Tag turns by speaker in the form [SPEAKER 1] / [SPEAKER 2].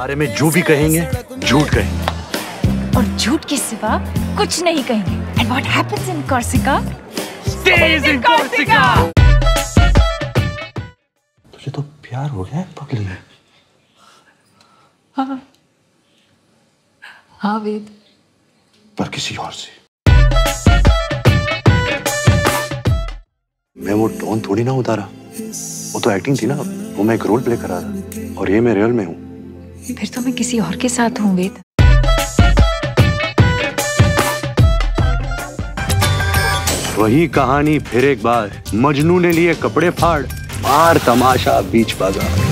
[SPEAKER 1] बारे में जो भी कहेंगे झूठ कहेंगे
[SPEAKER 2] और झूठ के सिवा कुछ नहीं कहेंगे। And what happens in Corsica
[SPEAKER 1] stage in Corsica.
[SPEAKER 3] तुझे तो प्यार हो गया है पगली।
[SPEAKER 2] हाँ वेद,
[SPEAKER 3] पर किसी और से। मैं वो टोन थोड़ी ना उतारा, वो तो एक्टिंग थी ना, वो मैं एक रोल प्ले कर रहा था और ये मैं रियल में हूँ।
[SPEAKER 2] फिर तो मैं किसी और के साथ हूँ वेद।
[SPEAKER 3] वही कहानी फिर एक बार, मजनू ने लिए कपड़े फाड़, मार तमाशा बीच बाजार।